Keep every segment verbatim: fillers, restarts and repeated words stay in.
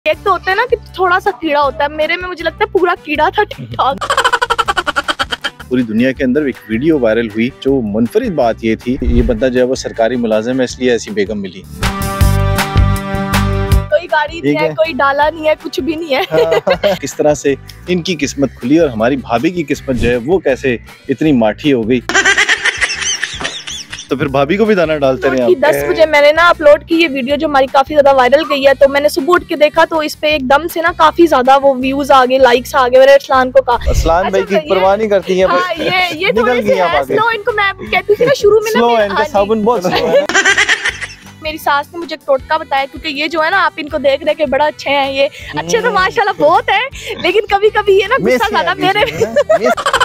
एक तो होता है ना कि थोड़ा सा कीड़ा होता है, मेरे में मुझे लगता है पूरा कीड़ा था ठीक ठाक। पूरी दुनिया के अंदर एक वीडियो वायरल हुई, जो मुनफरिद बात ये थी, ये बंदा जो है वो सरकारी मुलाजिम है, इसलिए ऐसी बेगम मिली। कोई गाड़ी नहीं है, कोई डाला नहीं है, कुछ भी नहीं है। किस तरह से इनकी किस्मत खुली और हमारी भाभी की किस्मत जो है वो कैसे इतनी माठी हो गई। तो फिर भाभी को भी दाना डालते रहे आप। दस बजे मैंने ना अपलोड की ये वीडियो जो हमारी काफी ज्यादा वायरल गई है, तो मैंने सुबह उठ के देखा तो इस पे एकदम से ना काफी ज्यादा वो व्यूज आ गए, लाइक्स आ गए। मैंने अरसलान को कहा, अरसलान भाई की परवाह नहीं करती है। हाँ, ये ये थोड़े से है स्लो, इनको मैं कहती थी ना शुरू में स्लो है, इनका साबुन बहुत स्लो है। मेरी सास ने मुझे एक टोटका बताया, क्योंकि ये जो है ना आप इनको देख रहे के बड़ा अच्छे हैं, ये अच्छे तो माशाल्लाह बहुत है, लेकिन कभी कभी ये ना गुस्सा ज्यादा मेरे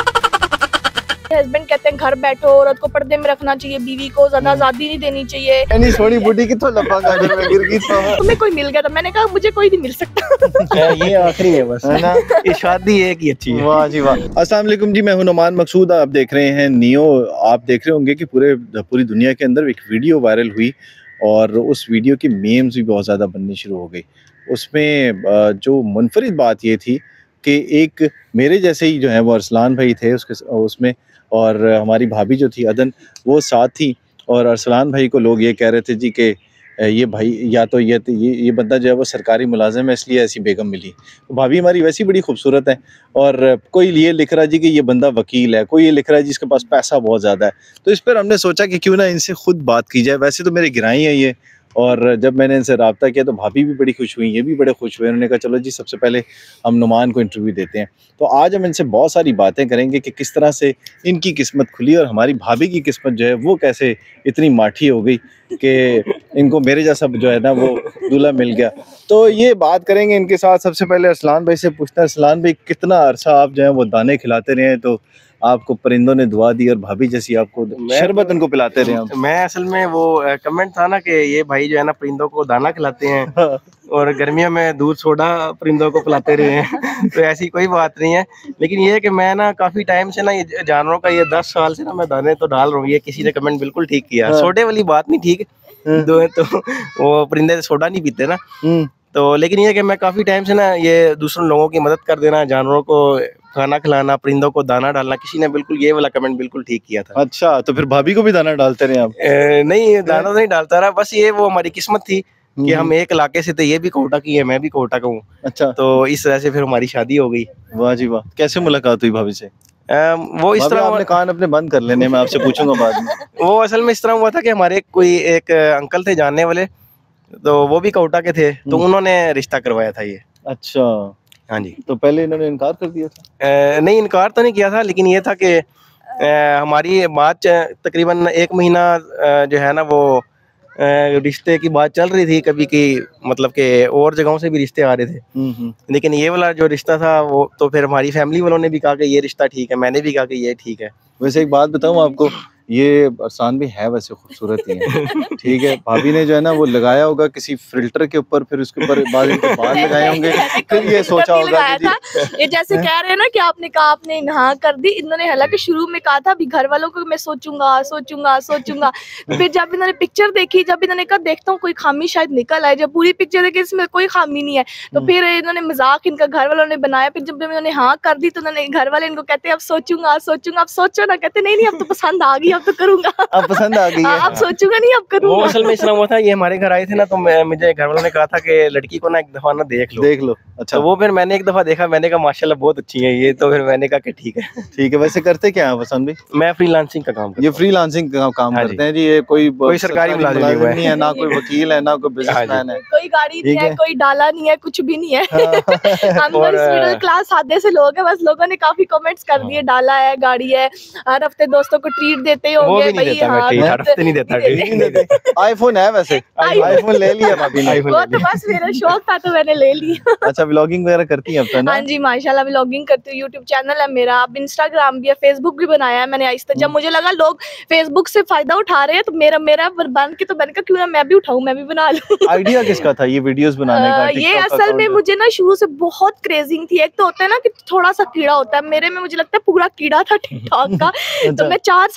हस्बैंड कहते हैं घर बैठो, औरत को पर्दे में रखना चाहिए, बीवी को ज्यादा आजादी नहीं देनी चाहिए। नहीं छोड़ी बूढ़ी की तो लपा गाजर में गिर गई तो तुम्हें कोई मिल गया था, मैंने कहा मुझे कोई नहीं मिल सकता। ये आखिरी है बस, है ना। ये शादी एक ही अच्छी है। वाह जी वाह। अस्सलाम वालेकुम जी, मैं हूं नुमान मकसूद। आप देख रहे हैं नियो। आप देख रहे होंगे कि पूरे पूरी दुनिया के अंदर एक वीडियो वायरल हुई और उस वीडियो की मीम्स भी बहुत ज़्यादा बननी शुरू हो गई। उसमें जो मुनफरिद बात ये थी कि एक मेरे जैसे ही जो है वो अरसलान भाई थे उसके उसमें, और हमारी भाभी जो थी अदन वो साथ थी, और अरसलान भाई को लोग ये कह रहे थे जी कि ये भाई या तो ये ये ये बंदा जो है वो सरकारी मुलाजिम है, इसलिए ऐसी बेगम मिली। तो भाभी हमारी वैसी बड़ी खूबसूरत है, और कोई ये लिख रहा है जी कि ये बंदा वकील है, कोई ये लिख रहा है जिसके पास पैसा बहुत ज़्यादा है। तो इस पर हमने सोचा कि क्यों ना इनसे खुद बात की जाए। वैसे तो मेरे गिराई है ये, और जब मैंने इनसे रब्ता किया तो भाभी भी बड़ी खुश हुई, ये भी बड़े खुश हुए। उन्होंने कहा चलो जी सबसे पहले हम नुमान को इंटरव्यू देते हैं। तो आज हम इनसे बहुत सारी बातें करेंगे कि किस तरह से इनकी किस्मत खुली और हमारी भाभी की किस्मत जो है वो कैसे इतनी माठी हो गई कि इनको मेरे जैसा जो है ना वो दूल्हा मिल गया। तो ये बात करेंगे इनके साथ। सबसे पहले अरसलान भाई से पूछते हैं, अरसलान भाई कितना अरसा आप जो है वो दाने खिलाते रहे हैं, तो आपको परिंदों ने दुआ दी और भाभी जैसी आपको शरबत उनको पिलाते रहे हैं। मैं असल में वो कमेंट था ना कि ये भाई जो है ना परिंदों को दाना खिलाते हैं और गर्मियों में दूध सोडा परिंदों को पिलाते रहे हैं। तो ऐसी कोई बात नहीं है, लेकिन ये है कि मैं ना काफी टाइम से ना ये जानवरों का ये दस साल से ना मैं दाने तो डाल रहा हूँ। ये किसी ने कमेंट बिल्कुल ठीक किया, सोडे वाली बात नहीं ठीक है, दो तो वो परिंदे सोडा नहीं पीते ना। तो लेकिन ये कि मैं काफी टाइम से ना ये दूसरों लोगों की मदद कर देना, जानवरों को खाना खिलाना, परिंदों को दाना डालना, किसी ने बिल्कुल ये वाला कमेंट बिल्कुल ठीक किया था। अच्छा, तो फिर भाभी को भी दाना डालते रहे आप? ए, नहीं, दाना तो नहीं डालता रहा, बस ये वो हमारी किस्मत थी कि हम एक इलाके से थे, ये भी कोटा की है, मैं भी कोटा का हूँ। अच्छा, तो इस तरह से फिर हमारी शादी हो गई। वाह जी वाह। कैसे मुलाकात हुई भाभी से? आ, वो इस तरह आपने कान अपने बंद कर लेने, मैं आपसे पूछूंगा बाद में। वो असल में इस तरह हुआ था कि हमारे कोई एक अंकल थे जानने वाले, तो वो भी कोटा के थे, तो उन्होंने रिश्ता करवाया था ये। अच्छा, हाँ जी। तो पहले इन्होंने इनकार कर दिया था? ए, नहीं, इनकार तो नहीं किया था, लेकिन ये था कि हमारी बात तकरीबन एक महीना जो है ना वो रिश्ते की बात चल रही थी, कभी की मतलब कि और जगहों से भी रिश्ते आ रहे थे, लेकिन ये वाला जो रिश्ता था वो तो फिर हमारी फैमिली वालों ने भी कहा कि ये रिश्ता ठीक है, मैंने भी कहा कि ये ठीक है। वैसे एक बात बताऊं आपको, ये अरसान भी है वैसे खूबसूरत ही है, ठीक है। भाभी ने जो है ना वो लगाया होगा किसी फिल्टर के ऊपर, फिर उसके ऊपर बाद इनके बाल लगाए होंगे, फिर ये सोचा होगा कि ये जैसे कह रहे हैं ना कि आपने कहा आपने हाँ कर दी, इन्होंने हालांकि शुरू में कहा था अभी घर वालों को मैं सोचूंगा सोचूंगा सोचूंगा, फिर जब इन्होंने पिक्चर देखी, जब इन्होंने कहा देखता हूँ कोई खामी शायद निकल आए, जब पूरी पिक्चर देखी इसमें कोई खामी नहीं है, तो फिर इन्होंने मजाक इनका घर वालों ने बनाया। फिर जब इन्होंने हाँ कर दी तो उन्होंने घर वाले इनको कहते अब सोचूंगा सोचूंगा, अब सोचो ना, कहते नहीं नहीं अब तो पसंद आ गई, अब तो करूंगा, अब पसंद आ गई है, अब सोचूंगा नहीं अब करूंगा। वो असल में इस तरह हुआ था, ये हमारे घर आए थे ना, तो मुझे घर वालों ने कहा था कि लड़की को ना एक दफा ना देख लो देख लो। अच्छा, तो वो फिर मैंने एक दफा देखा, मैंने कहा माशाल्लाह बहुत अच्छी है ये, तो फिर मैंने कहा कि ठीक है। ठीक है। वैसे करते क्या है पसंद भी? मैं फ्रीलांसिंग का काम करता हूं। ये फ्रीलांसिंग का काम हाँ करते हैं जी। ये कोई कोई सरकारी मुलाजिम नहीं है, ना कोई वकील है, ना कोई बिजनेसमैन है, कोई गाड़ी नहीं है, कोई डाला नहीं है, कुछ भी नहीं है। हम लोग मिडिल क्लास सादे से लोग हैं, बस लोगों ने काफी कमेंट्स कर दिए डाला है, गाड़ी है, हर हफ्ते दोस्तों को ट्रीट देते होंगे भाई। नहीं देता, आईफोन है वैसे, आईफोन ले लिया भाभी ने? वो तो बस मेरा शौक था तो मैंने ले लिया। अच्छा, व्लॉगिंग वगैरह करती हैं अब तो ना? हाँ जी माशाल्लाह व्लॉगिंग करती हूँ, यूट्यूब चैनल है मेरा, अब इंस्टाग्राम भी है, फेसबुक भी बनाया है मैंने आहिस्ता। जब मुझे लगा लोग फेसबुक से फायदा उठा रहे हैं तो मेरा मेरा बन के तो मैंने कहा क्यों ना मैं भी उठाऊं, मैं भी बना लूं। आइडिया किसका था ये वीडियोस बनाने का? ये असल में मुझे ना शुरू से बहुत क्रेजिंग थी। एक तो होता है ना कि थोड़ा सा कीड़ा होता है, मेरे में मुझे लगता है पूरा कीड़ा था ठीक ठाक का। तो मैं चार साल से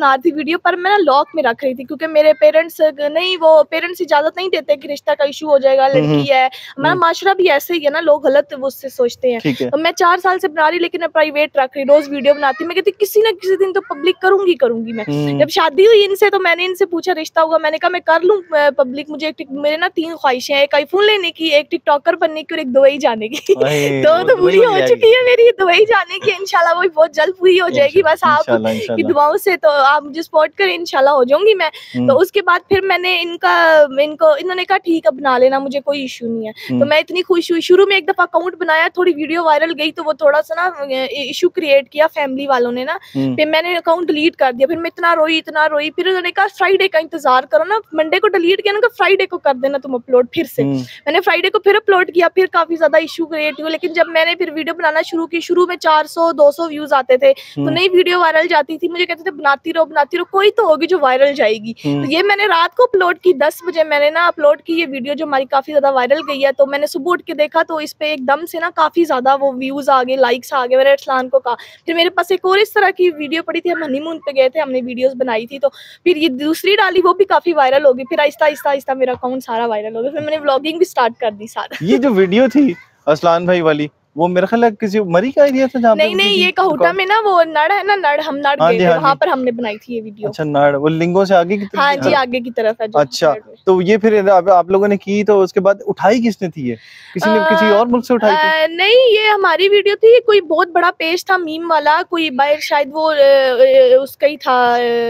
बना रही थी वीडियो, पर मैं ना लॉक में रख रही थी क्योंकि मेरे पेरेंट्स नहीं, वो पेरेंट्स इजाजत नहीं देते कि रिश्ता का इशू हो जाएगा, लड़की है, हमारा माशरा भी ऐसे ही है ना, लोग गलत वो उससे सोचते हैं। तो मैं चार साल से बना रही, लेकिन मैं प्राइवेट रख रही, रोज वीडियो बनाती। मैं कहती किसी ना किसी दिन तो पब्लिक करूंगी करूंगी मैं। जब शादी हुई इनसे तो मैंने इनसे पूछा, रिश्ता हुआ, मैंने कहा मैं कर लूं पब्लिक, मुझे मेरे ना तीन ख्वाहिशें हैं, एक आईफोन लेने की, एक टिकटॉकर बनने की और एक दुबई जाने की। तो तो पूरी हो चुकी है मेरी दुबई जाने की, इंशाल्लाह वो बहुत जल्द पूरी हो जाएगी। बस आप की दुआओं से तो आप मुझे सपोर्ट करें, इंशाल्लाह हो जाऊंगी मैं। तो उसके बाद फिर मैंने इनका इनको इन्होंने कहा ठीक है बना लेना, मुझे कोई इशू नहीं है। तो मैं इतनी खुश हुई। शुरू में एक दफा अकाउंट बनाया, थोड़ी वीडियो वायरल गई तो वो थोड़ा सा ना इशू क्रिएट किया फैमिली वालों ने ना, फिर मैंने अकाउंट डिलीट कर दिया। फिर मैं इतना रोई इतना रोई, फिर उन्होंने कहा फ्राइडे का इंतजार करो ना, मंडे को डिलीट किया ना, फ्राइडे को कर देना तुम अपलोड फिर से। मैंने फ्राइडे को फिर अपलोड किया, फिर काफी ज्यादा इशू क्रिएट हुआ। लेकिन जब मैंने फिर वीडियो बनाना शुरू की, शुरू में चार सौ दो सौ व्यूज आते थे, तो नई वीडियो वायरल जाती थी, मुझे कहते थे बनाती रहो बनाती रहो, कोई तो होगी जो वायरल जाएगी। तो ये मैंने रात को अपलोड की, दस बजे मैंने ना अपलोड की ये वीडियो जो हमारी काफी ज्यादा वायरल गई है। तो मैंने सुबह उठ के देखा तो इस पे एकदम से ना काफी ज्यादा वो व्यूज आ गए, लाइक्स आ गए। मैंने अरसलान को कहा, फिर मेरे पास एक और इस तरह की वीडियो पड़ी थी, हम हनीमून पे गए थे, हमने वीडियोस बनाई थी, तो फिर ये दूसरी डाली, वो भी काफी वायरल हो गई। फिर आहिस्ता आहिस्ता आहिस्ता मेरा अकाउंट सारा वायरल हो गया, फिर मैंने व्लॉगिंग भी स्टार्ट कर दी सारा। ये जो वीडियो थी अरसलान भाई वाली, वो मेरे ख्याल है किसी मरी का एरिया था जहाँ नहीं नहीं, ये कहूटा में ना वो नड़ है ना, नड़ हम नड़ गए थे, वहाँ पर हमने बनाई थी ये वीडियो। अच्छा नड़, वो लिंगों से आगे की तरफ? हाँ जी आगे की तरफ है। अच्छा, तो ये फिर आप, आप लोगों ने की, तो उसके बाद उठाई किसने थी ये? किसी ने किसी और मुल्क से उठाई थी? नहीं, ये हमारी वीडियो थी। कोई बहुत बड़ा पेज था मीम वाला, कोई बाहर शायद वो उसका ही था,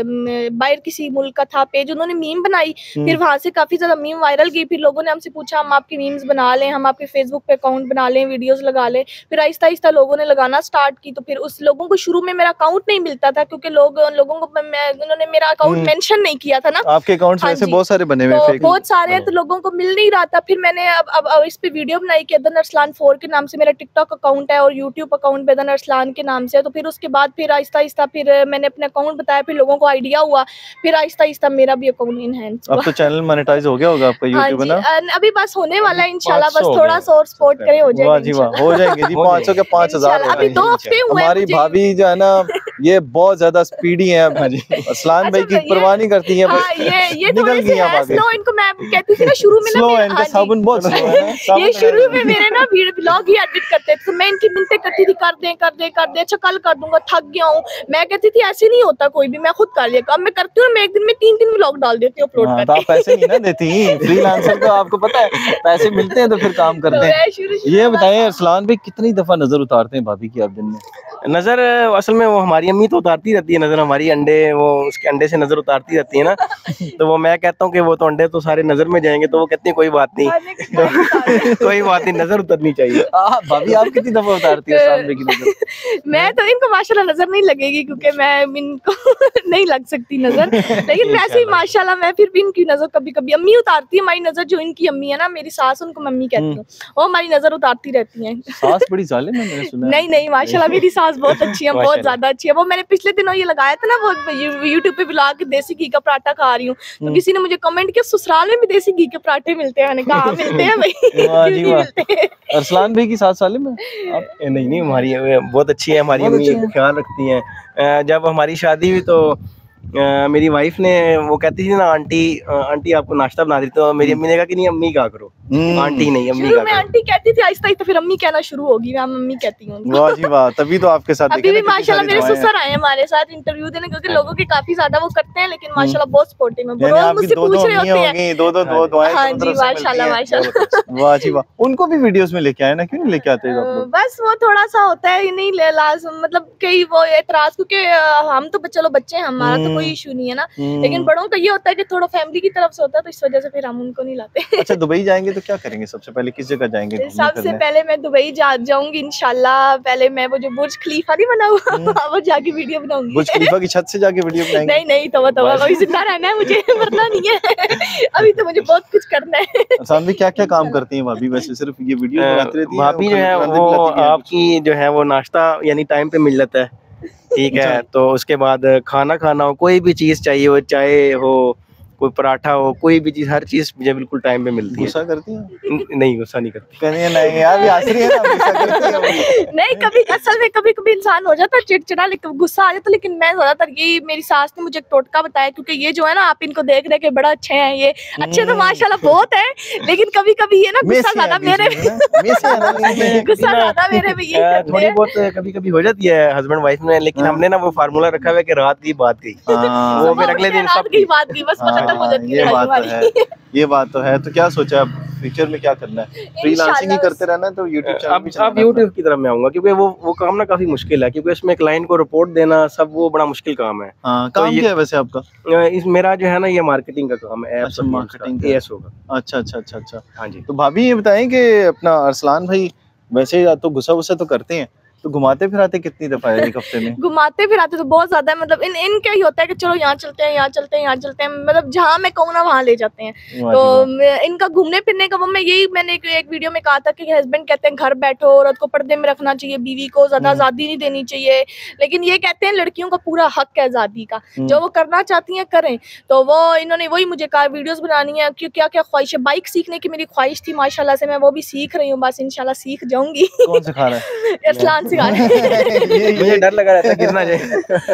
बाहर किसी मुल्क का था पेज, उन्होंने मीम बनाई। फिर वहां से काफी ज्यादा मीम वायरल गई। फिर लोगों ने हमसे पूछा हम आपकी मीम्स बना लें, हम आपके फेसबुक पे अकाउंट बना लें, वीडियोस लगा लें। फिर आहिस्ता आहिस्ता लोगों ने लगाना स्टार्ट की। तो फिर उस लोगों को शुरू में मेरा अकाउंट नहीं मिलता था, क्योंकि लोग लोगों को उन्होंने मेरा अकाउंट मेंशन नहीं किया था ना। आपके अकाउंट्स ऐसे बहुत सारे बने हुए हैं, बहुत सारे हैं, तो लोगों को मिल नहीं रहा था। फिर मैंने अब अब, अब इस पे वीडियो बनाई कि अदन अरसलान फोर के नाम से मेरा टिकटॉक अकाउंट है और यूट्यूब अकाउंट पे अदन अरसलान के नाम से है। तो फिर उसके बाद फिर आहिस्ता आहिस्ता फिर मैंने अपने अकाउंट बताया, फिर लोगों को आइडिया हुआ, फिर आहिस्ता आहिस्ता मेरा भी अकाउंट इनहैंस हुआ। अब तो चैनल मोनेटाइज हो गया होगा आपका यूट्यूब ना? अभी बस होने वाला है इंशाल्लाह, बस थोड़ा सा और सपोर्ट करें, हो जाएगा। वाह जी वाह, हो जाएंगे जी, पाँच सौ के पाँच हजार। अभी दो हफ्ते हुए। हमारी भाभी जो है ना, ये बहुत ज्यादा स्पीडी है। अरसलान भाई की परवाह नहीं करती है, बस ये ये निकल गई हैं आगे। स्लो, इनको मैं कहती थी ना शुरू में ना, स्लो है इनका साबुन बहुत स्लो है। ये शुरू में मेरे ना व्लॉग ही एडिट करते थे, तो मैं इनकी मिन्नतें करती थी कर दे कर दे कर दे, अच्छा कल कर दूंगा, थक गया हूँ। मैं कहती थी ऐसे नहीं होता कोई भी, मैं खुद कर लिया। अब मैं करती हूँ, मैं एक दिन में तीन तीन व्लॉग डाल देती हूँ अपलोड करके। तो आप पैसे नहीं ना देती, फ्रीलांसर को आपको पता है पैसे मिलते हैं तो फिर काम करते हैं। ये बताएं अरसलान भाई कितनी दफा नजर उतारते हैं भाभी की आप दिन में? नजर असल में वो हमारी अम्मी तो उतारती रहती है नजर, हमारी अंडे वो उसके अंडे से नजर उतारती रहती है ना। तो वो मैं कहता हूँ कि वो तो अंडे तो सारे नजर में जाएंगे, तो वो कहती है कोई बात नहीं, तो कोई बात नहीं, नजर उतरनी चाहिए। भाभी आप कितनी दफा उतारती है अरसलान भाई की नजर? मैं तो इनको माशाल्लाह नजर नहीं लगेगी, क्योंकि मैं इनको नहीं लग सकती नजर, लेकिन वैसे ही माशाल्लाह मैं फिर भी इनकी नजर कभी कभी अम्मी उतारती है हमारी नजर। जो इनकी अम्मी है ना, मेरी सास, उनको मम्मी कहती हूँ, वो हमारी नजर उतारती रहती है। सास बड़ी जालिम है मैंने सुना। नहीं नहीं, माशाल्लाह मेरी सास बहुत अच्छी है, बहुत ज्यादा अच्छी है। वो मैंने पिछले दिनों ये लगाया था ना, वो यूट्यूब पे ब्लॉग के देसी घी का पराठा खा रही हूँ, तो किसी ने मुझे कमेंट किया ससुराल में भी देसी घी के पराठे मिलते हैं। मैंने कहा हाँ मिलते हैं भाई, क्यों नहीं मिलते हैं। अरसलान भाई की सास सालिम है? नहीं नहीं, हमारी बहुत अच्छी है, हमारी अम्मी ख्याल रखती हैं। जब हमारी शादी हुई तो आ, मेरी वाइफ ने वो कहती थी ना आंटी आंटी आपको नाश्ता बना देती, तो मेरी अम्मी ने कहा कि नहीं अम्मी कहा करो, आंटी नहीं अम्मी कहा करो। आंटी कहती थी, आहिस्ता आहिस्ता फिर अम्मी कहना शुरू होगी, मैं मम्मी कहती हूँ। वाह जी वाह, तभी तो आपके साथ अभी भी माशाल्लाह मेरे ससुर आए हमारे साथ इंटरव्यू देने, क्योंकि लोगों के काफी ज्यादा वो करते हैं, लेकिन माशाल्लाह बहुत सपोर्टिव है, रोज मुझसे पूछ रहे होते हैं। दो दो दो दुआएं। हाँ जी माशाल्लाह माशाल्लाह। वाह जी वाह, उनको भी वीडियोस में लेके आए ना, क्यों नहीं लेके आते आप लोग? बस वो थोड़ा सा होता है, नहीं लाजम, मतलब कई वो एतराज, क्योंकि हम तो चलो बच्चे हैं, हमारा तो कोई इशू नहीं है ना, लेकिन बड़ों का ये होता है कि थोड़ा फैमिली की तरफ से होता है, तो इस वजह से फिर हम उनको नहीं लाते। अच्छा, दुबई जाएंगे तो क्या करेंगे? सबसे पहले किस जगह जाएंगे? सबसे पहले मैं दुबई जा जाऊंगी इंशाल्लाह। पहले मैं वो जो बुर्ज खलीफा नहीं बना हुआ, वो जाके वीडियो बनाऊंगी। बुर्ज खलीफा की छत से जाके वीडियो बनाएंगे? नहीं नहीं, तो तो अभी जिंदा रहना है मुझे, मरना नहीं है। अभी तो मुझे बहुत कुछ करना है। अरसलान भाई क्या क्या काम करती हैं भाभी? वैसे सिर्फ ये वीडियो बनाती रहती हैं? भाभी जो है वो आपकी जो है वो नाश्ता यानी टाइम पे मिल जाता है, ठीक है। तो उसके बाद खाना खाना हो, कोई भी चीज़ चाहिए हो, चाय हो, कोई पराठा हो, कोई भी चीज़, हर चीज़ मुझे बिल्कुल टाइम पे मिलती है। गुस्सा करती हैं? न- नहीं, गुस्सा नहीं करती। कहनी है नहीं यार, ये हंस रही है ना, गुस्सा करती है वो। नहीं, कभी असल में कभी कभी इंसान हो जाता है चिड़चिड़ा, लेकिन गुस्सा आ जाता, लेकिन मैं ज्यादातर ये मेरी सास ने मुझे एक टोटका बताया, क्योंकि ये जो है ना, आप इनको देख रहे के बड़ा अच्छे हैं, ये अच्छे तो माशाल्लाह बहुत है, लेकिन कभी कभी ये ना गुस्सा ज्यादा मेरे गुस्सा ज्यादा मेरे में यही करते थोड़ी हैं। बहुत कभी कभी हो जाती है हस्बैंड वाइफ में, लेकिन हमने ना वो फार्मूला रखा हुआ है कि रात की बात गई, वो फिर अगले दिन रात सब की बात की, बस खत्म हो जाती ये है बात तो हमारी। है, ये बात तो है। तो क्या सोचा अब फ्यूचर में क्या करना है? फ्रीलांसिंग ही करते रहना है, तो यूट्यूब चैनल अब भी अब चलाना यूट्यूब की तरफ मैं आऊंगा, क्योंकि वो वो काम ना काफी मुश्किल है, क्योंकि उसमें क्लाइंट को रिपोर्ट देना सब वो बड़ा मुश्किल काम है। है। हाँ, तो काम ये- क्या है वैसे आपका? अ, इस मेरा जो है ना, ये मार्केटिंग का काम है, अच्छा, marketing का। एएस होगा। अच्छा अच्छा अच्छा अच्छा। हाँ जी। तो भाभी ये बताएं कि अपना अरसलान भाई वैसे या तो गुस्सा वुस्सा तो करते हैं, तो घुमाते फिराते कितनी दफा है एक हफ्ते में? घुमाते फिराते तो बहुत ज्यादा है, मतलब इन इनका ही होता है कि चलो यहाँ चलते हैं, यहाँ चलते हैं, यहाँ चलते हैं, मतलब जहाँ मैं कहूँ ना वहाँ ले जाते हैं। वाह तो जी वाह। मैं- इनका घूमने फिरने का वो मैं यही मैंने एक, एक वीडियो में कहा था कि हस्बैंड कहते हैं घर बैठो, औरत को पर्दे में रखना चाहिए, बीवी को ज्यादा हम्म। आजादी नहीं देनी चाहिए, लेकिन ये कहते हैं लड़कियों का पूरा हक है आजादी का, हम्म। जो वो करना चाहती हैं करें। तो वो इन्होंने वही मुझे कहा वीडियोस बनानी है, कि क्या क्या ख्वाहिश है, बाइक सीखने की मेरी ख्वाहिश थी, माशाल्लाह से मैं वो भी सीख रही हूँ, बस इंशाल्लाह सीख जाऊंगी। कौन सिखा रहा है? इस्लाम सिखा रहे हैं। मुझे डर लगा रहता है गिरना जाए।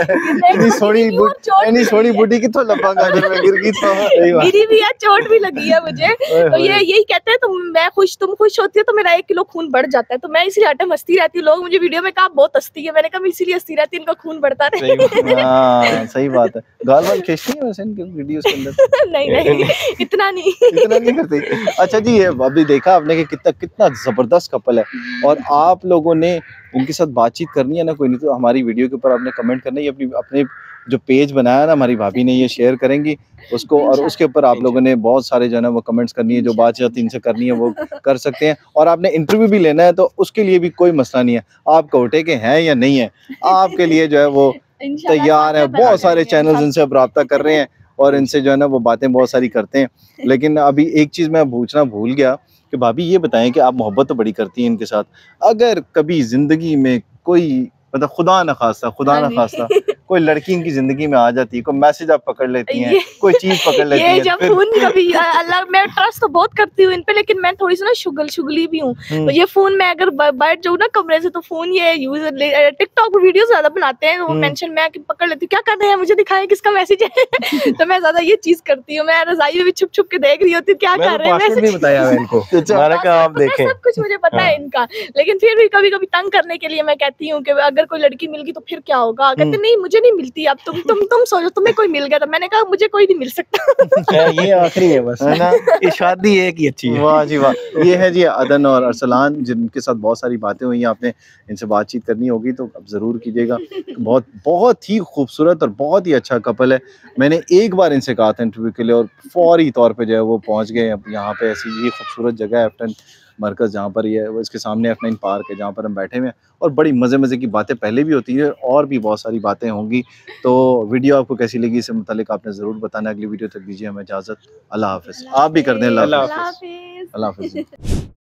इतनी सोनी और चोट इतनी भी सोनी लगी है। बुढ़ी कितों लपांगा अगर मैं गिर गई तो। सही बात। गिरी भी है, चोट भी लगी है मुझे। ओए तो ये होए। यही कहते हैं, तुम मैं खुश तुम खुश होती हो तो मेरा एक किलो खून बढ़ जाता है, तो मैं इसीलिए हटम हंसती रहती हूँ। लोग मुझे वीडियो में कहा बहुत हंसती है, मैंने कहा मैं इसीलिए हंसती रहती हूँ, इनका खून बढ़ता रहे। सही बात। हाँ, सही बात है। गाल वाल खींचती है वैसे इनके वीडियोस के अंदर? नहीं नहीं, इतना नहीं। इतना नहीं करती। अच्छा जी, ये अभी देखा आपने कि कितना कितना जबरदस्त कपल है, और आप लोगों ने इनके साथ बातचीत करनी है ना, कोई नहीं तो हमारी वीडियो के ऊपर आपने कमेंट करना है, अपनी अपने जो पेज बनाया ना हमारी भाभी ने, ये शेयर करेंगी उसको, और उसके ऊपर आप लोगों ने बहुत सारे जो है ना वो कमेंट्स करनी है, जो बातचीत इनसे करनी है वो कर सकते हैं। और आपने इंटरव्यू भी लेना है तो उसके लिए भी कोई मसला नहीं है, आप कोटे के हैं या नहीं है, आपके लिए जो है वो इंशाल्लाह तैयार है। साथ में बहुत सारे बनाएंगे। चैनल्स इनसे अब रब्ता कर रहे हैं और इनसे जो है ना वो बातें बहुत सारी करते हैं। लेकिन अभी एक चीज़ मैं पूछना भूल गया कि भाभी ये बताएं कि आप मोहब्बत तो बड़ी करती हैं इनके साथ, अगर कभी जिंदगी में कोई मतलब खुदा न खास्ता खुदा हाँ न जी। खास्ता कोई लड़की इनकी जिंदगी में आ जाती है, कोई मैसेज आप पकड़ लेती हैं, ये- कोई चीज पकड़ लेती ये हैं, जब फिर फोन कभी अल्लाह, मैं ट्रस्ट तो बहुत करती हूँ इन पे, लेकिन मैं थोड़ी सी ना शुगल शुगली भी हूँ। तो ये फोन में अगर ब- बैठ जाऊँ ना कमरे से, तो फोन ये यूज टिकटॉक वीडियो ज्यादा बनाते हैं, वो हम्म। मेंशन मैं आके पकड़ लेती हूँ, क्या कर रहे हैं मुझे दिखाएं किसका मैसेज है। तो मैं ज्यादा ये चीज करती हूँ, मैं रजाई में भी छुप छुप के देख रही होती हूँ क्या मैंने कर रहे हैं पासवर्ड भी मैसेज। बताया हुआ है इनको, अच्छा। मैंने कहा आप पता है, देखें। सब कुछ मुझे पता है इनका, लेकिन फिर भी कभी कभी तंग करने के लिए मैं कहती हूँ कि अगर कोई लड़की मिल गई तो फिर क्या होगा, कहते नहीं मुझे नहीं मिलती, अब तुम तुम तुम सोचो तुम्हें कोई मिल गया, तो मैंने कहा मुझे कोई नहीं मिल सकता। ये आखिरी है बस, है ना? ये शादी एक ही अच्छी है। वाह जी वाह। ये है जी अदन और अरसलान, जिनके साथ बहुत सारी बातें हुई हैं, आपने इनसे बातचीत करनी होगी तो अब ज़रूर कीजिएगा। बहुत बहुत ही खूबसूरत और बहुत ही अच्छा कपल है। मैंने एक बार इनसे कहा था इंटरव्यू के लिए और फौरी तौर पे जो है वो पहुंच गए। अब यहाँ पे ऐसी ये खूबसूरत जगह है एफ टेन मरकज़, जहाँ पर ये है, वो इसके सामने एफ नाइन पार्क है जहाँ पर हम बैठे हुए हैं, और बड़ी मज़े मज़े की बातें पहले भी होती है और भी बहुत सारी बातें होंगी। तो वीडियो आपको कैसी लगी इससे मुतालिक आपने ज़रूर बताना। अगली वीडियो तक दीजिए हमें इजाज़त। अल्लाह हाफ़िज़। आप भी कर दें अल्लाह अल्लाह हाफ़िज़। हाफिज। अल्लाह हाफ़िज़।